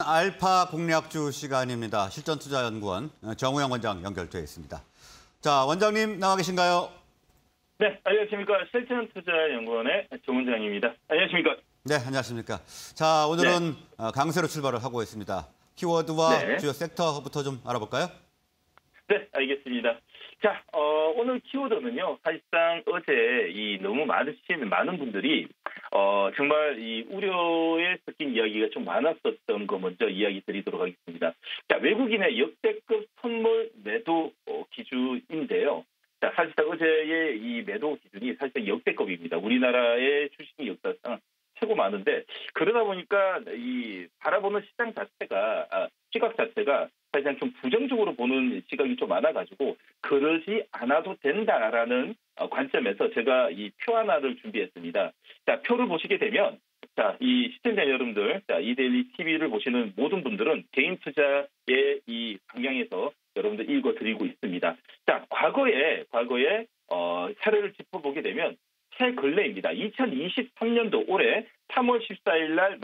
알파 공략주 시간입니다. 실전투자연구원 정우영 원장 연결되어 있습니다. 자, 원장님 나와 계신가요? 네, 안녕하십니까. 실전투자연구원의 정 원장입니다. 안녕하십니까. 네, 안녕하십니까. 자, 오늘은 네. 강세로 출발을 하고 있습니다. 키워드와 네. 주요 섹터부터 좀 알아볼까요? 네, 알겠습니다. 자, 오늘 키워드는요, 사실상 어제 너무 많은 분들이, 정말 이 우려에 섞인 이야기가 좀 많았었던 거 먼저 이야기 드리도록 하겠습니다. 자, 외국인의 역대급 선물 매도 기준인데요. 자, 사실상 어제의 이 매도 기준이 사실상 역대급입니다. 우리나라의 주식이 역사상 최고 많은데, 그러다 보니까 이 바라보는 시장 자체가, 시각 자체가 사실상 좀 부정적으로 보는 시각이 좀 많아가지고 그러지 않아도 된다라는 관점에서 제가 이 표 하나를 준비했습니다. 자, 표를 보시게 되면, 자, 이 시청자 여러분들, 자, 이데일리 TV를 보시는 모든 분들은 개인 투자의 이 방향에서 여러분들 읽어드리고 있습니다. 자, 과거에 사례를 짚어보게 되면 최근래입니다. 2023년도 올해 3월 14일 날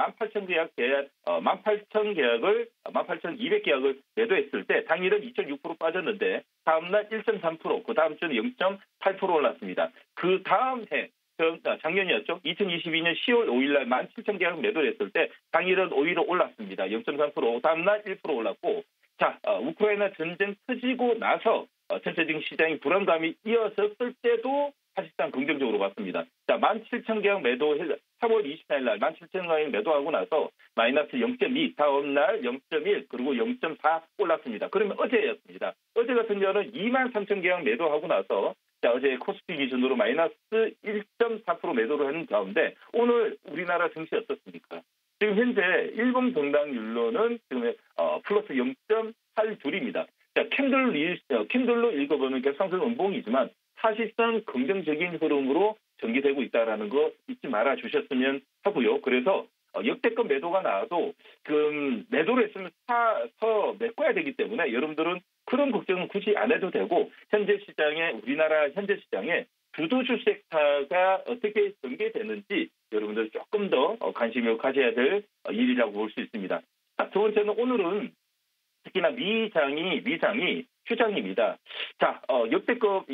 18,200 계약을 매도했을 때 당일은 2.6% 빠졌는데 다음날 1.3%, 그 다음 주는 0.8% 올랐습니다. 그 다음 해, 작년이었죠. 2022년 10월 5일 날 17,000 계약 매도를 했을 때 당일은 오히려 올랐습니다. 0.3%, 다음날 1% 올랐고, 자, 우크라이나 전쟁 터지고 나서 전체적인 시장이 불안감이 이어졌을 때도 사실상 긍정적으로 봤습니다. 자, 17,000 계약 매도 3월 24일 날 17,000 계약 매도하고 나서 마이너스 0.2, 다음 날 0.1, 그리고 0.4 올랐습니다. 그러면 어제였습니다. 어제 같은 경우는 23,000 계약 매도하고 나서, 자, 어제 코스피 기준으로 마이너스 1.4% 매도를 하는 가운데 오늘 우리나라 증시 어떻습니까? 지금 현재 일본 동당률로는 지금 플러스 0.82입니다. 자, 캔들로 읽어보면 상승 음봉이지만 사실상 긍정적인 흐름으로 전개되고 있다는 거 잊지 말아 주셨으면 하고요. 그래서 역대급 매도가 나와도 매도를 했으면 사서 메꿔야 되기 때문에 여러분들은 그런 걱정은 굳이 안 해도 되고, 우리나라 현재 시장에 주도주 섹터가 어떻게 전개되는지 여러분들 조금 더 관심을 가져야 될 일이라고 볼 수 있습니다. 자, 두 번째는 오늘은 특히나 미장이 휴장입니다. 자, 역대급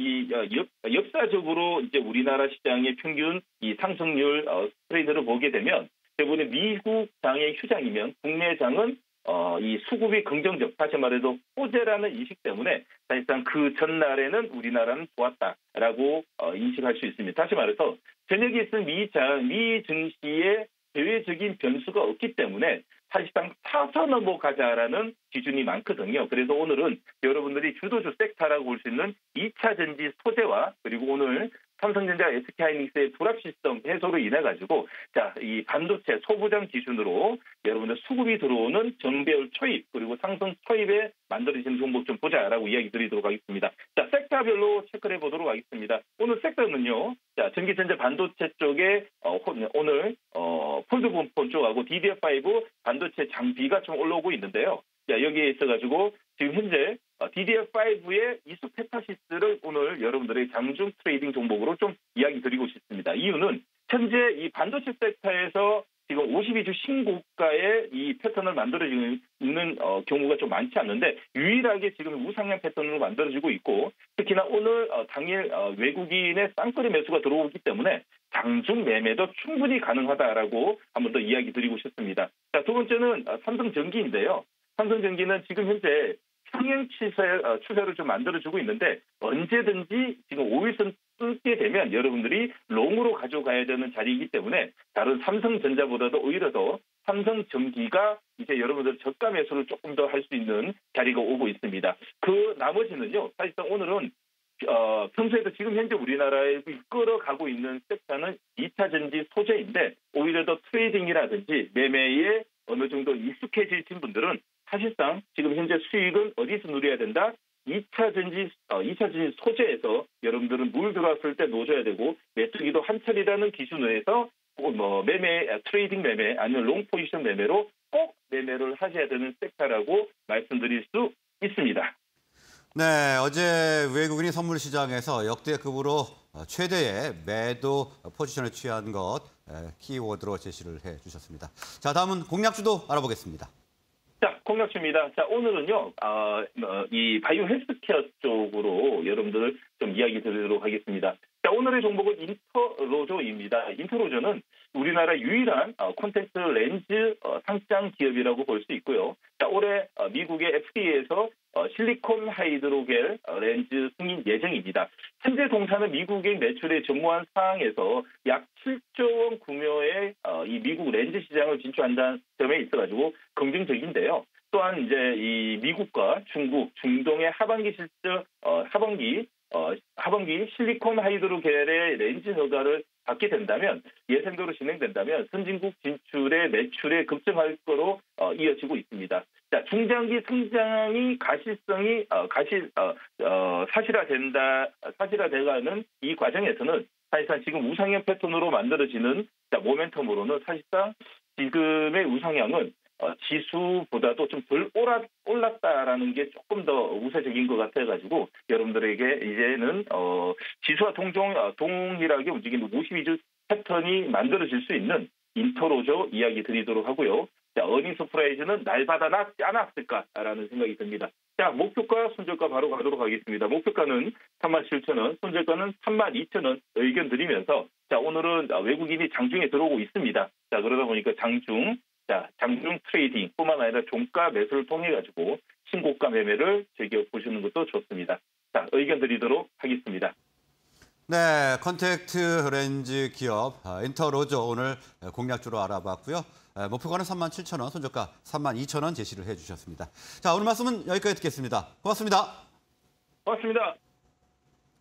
역사적으로 이제 우리나라 시장의 평균 이 상승률 트렌드를 보게 되면 대부분 미국 장의 휴장이면 국내 장은 이 수급이 긍정적, 다시 말해서 호재라는 인식 때문에 사실상 그 전날에는 우리나라는 좋았다라고 인식할 수 있습니다. 다시 말해서 저녁에 있은 미 증시에 대외적인 변수가 없기 때문에 사실상 사서 넘어가자라는 기준이 많거든요. 그래서 오늘은 여러분들이 주도주 섹터라고 볼 수 있는 2차 전지 소재와, 그리고 오늘 삼성전자 SK하이닉스의 불합 시스템 해소로 인해 가지고, 자, 이 반도체 소부장 기준으로 여러분들 수급이 들어오는 정배열 초입, 그리고 상승 초입에 만들어진 종목 좀 보자라고 이야기 드리도록 하겠습니다. 자, 섹터별로 체크를 해보도록 하겠습니다. 오늘 섹터는요, 자, 전기전자 반도체 쪽에 오늘 폴드본폰 쪽하고 DDR5 반도체 장비가 좀 올라오고 있는데요. 자, 여기에 있어가지고 지금 현재 DDR5의 이수 페타시스를 오늘 여러분들의 장중 트레이딩 종목으로 좀 이야기 드리고 싶습니다. 이유는 현재 이 반도체 섹터에서 지금 52주 신고가의 이 패턴을 만들어지고 있는 경우가 좀 많지 않는데 유일하게 지금 우상향 패턴으로 만들어지고 있고, 특히나 오늘 당일 외국인의 쌍끌이 매수가 들어오기 때문에 장중 매매도 충분히 가능하다라고 한 번 더 이야기 드리고 싶습니다. 자, 두 번째는 삼성전기인데요. 삼성전기는 지금 현재 상향 추세를 좀 만들어주고 있는데 언제든지 지금 5일선 뚫게 되면 여러분들이 롱으로 가져가야 되는 자리이기 때문에 다른 삼성전자보다도 오히려 더 삼성전기가 이제 여러분들 저가 매수를 조금 더 할 수 있는 자리가 오고 있습니다. 그 나머지는요, 사실상 오늘은 평소에도 지금 현재 우리나라에 이끌어가고 있는 섹터는 2차 전지 소재인데 오히려 더 트레이딩이라든지 매매에 어느 정도 익숙해지신 분들은 사실상 지금 현재 수익은 어디서 누려야 된다? 2차 전지 소재에서 여러분들은 물 들어왔을 때 놓아줘야 되고 메뚜기도 한철이라는 기준에서 트레이딩 매매 아니면 롱 포지션 매매로 꼭 매매를 하셔야 되는 섹터라고 말씀드릴 수 있습니다. 네, 어제 외국인이 선물 시장에서 역대급으로 최대의 매도 포지션을 취한 것 키워드로 제시를 해주셨습니다. 자, 다음은 공략주도 알아보겠습니다. 공략주입니다. 자, 오늘은요, 이 바이오 헬스케어 쪽으로 여러분들 좀 이야기 드리도록 하겠습니다. 자, 오늘의 종목은 인터로조입니다. 인터로조는 우리나라 유일한 콘택트 렌즈 상장 기업이라고 볼 수 있고요. 자, 올해 미국의 FDA에서 실리콘 하이드로겔 렌즈 승인 예정입니다. 현재 동사는 미국의 매출의 전무한 상황에서 약 7조 원 규모의 이 미국 렌즈 시장을 진출한다는 점에 있어가지고 긍정적인데요. 또한 이제 이 미국과 중국, 중동의 하반기 실리콘 하이드로겔의 렌즈 허가를 받게 된다면 예상대로 진행된다면 선진국 진출의 매출에 급증할 거로 이어지고 있습니다. 자, 중장기 성장이 사실화돼가는 이 과정에서는 사실상 지금 우상향 패턴으로 만들어지는 모멘텀으로는 사실상 지금의 우상향은 지수보다도 좀 덜 올랐다라는 게 조금 더 우세적인 것 같아가지고 여러분들에게 이제는 지수와 동일하게 움직이는 52주 패턴이 만들어질 수 있는 인터로조 이야기 드리도록 하고요. 자, 어닝 서프라이즈는 날받아놨지 않았을까라는 생각이 듭니다. 자, 목표가 손절가 바로 가도록 하겠습니다. 목표가는 37,000원, 손절가는 32,000원 의견 드리면서 자, 오늘은 외국인이 장중에 들어오고 있습니다. 자, 그러다 보니까 장중 트레이딩뿐만 아니라 종가 매수를 통해 가지고 신고가 매매를 즐겨보시는 것도 좋습니다. 자, 의견 드리도록 하겠습니다. 네, 컨택트 렌즈 기업 인터로조 오늘 공략주로 알아봤고요. 목표가는 37,000원, 손절가 32,000원 제시를 해주셨습니다. 자, 오늘 말씀은 여기까지 듣겠습니다. 고맙습니다. 고맙습니다.